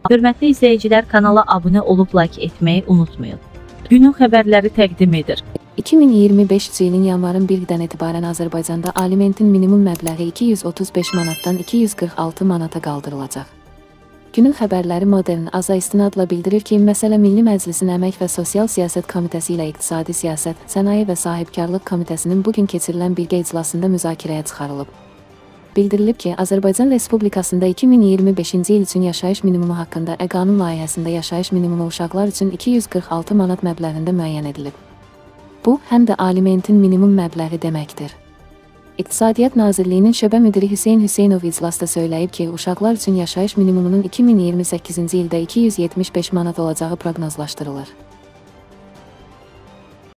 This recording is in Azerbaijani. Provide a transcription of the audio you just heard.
Hörmətli izləyicilər, kanala abunə olub like etməyi unutmayın. Günün xəbərləri təqdim edir. 2025-ci ilin yanvarın 1-dən etibarən Azərbaycanda alimentin minimum məbləği 235 manatdan 246 manata qaldırılacaq. Günün xəbərləri Modern Aza istinadla bildirir ki, məsələ Milli Məclisin Əmək və Sosial Siyasət Komitəsi ilə İqtisadi Siyasət, Sənaye və Sahibkarlıq Komitəsinin bugün keçirilən birgə iclasında müzakirəyə çıxarılıb. Bildirilib ki, Azərbaycan Respublikasında 2025-ci il üçün yaşayış minimumu haqqında qanun layihəsində yaşayış minimumu uşaqlar üçün 246 manat məbləğində müəyyən edilib. Bu, həm də alimentin minimum məbləği deməkdir. İqtisadiyyat Nazirliyinin şöbə müdiri Hüseyn Hüseynov iclasda söyləyib ki, uşaqlar üçün yaşayış minimumunun 2028-ci ildə 275 manat olacağı proqnozlaşdırılır.